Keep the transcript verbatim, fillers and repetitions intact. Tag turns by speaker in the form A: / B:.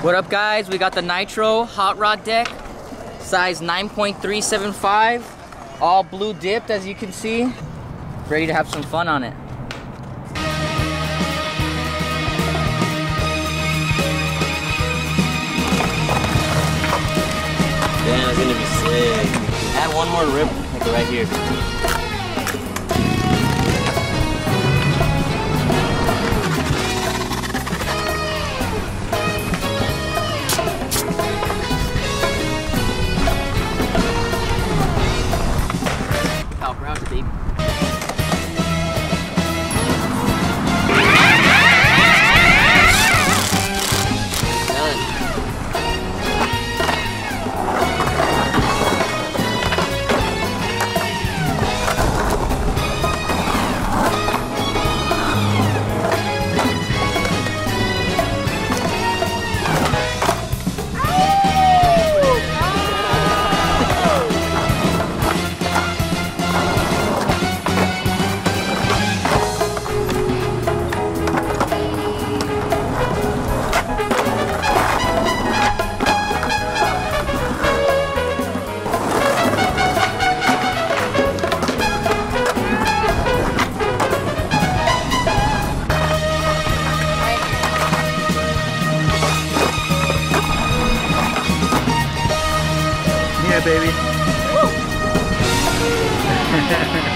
A: What up guys, we got the NITRO Hot Rod deck, size nine point three seven five, all blue dipped as you can see, ready to have some fun on it.
B: Damn, it's gonna be sick. Add one more rip, like right here.
A: Powell-peralta, baby.
C: Yeah, baby.